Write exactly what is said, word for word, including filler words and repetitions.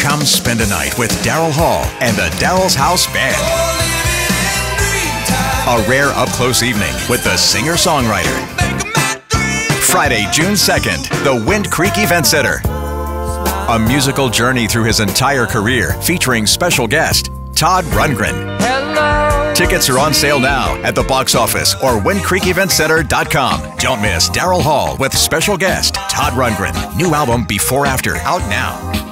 Come spend a night with Daryl Hall and the Daryl's House Band. A rare up-close evening with the singer-songwriter. Friday, June second, the Wind Creek Event Center. A musical journey through his entire career featuring special guest, Todd Rundgren. Hello. Tickets are on sale now at the box office or wind creek event center dot com. Don't miss Daryl Hall with special guest, Todd Rundgren. New album Before After, out now.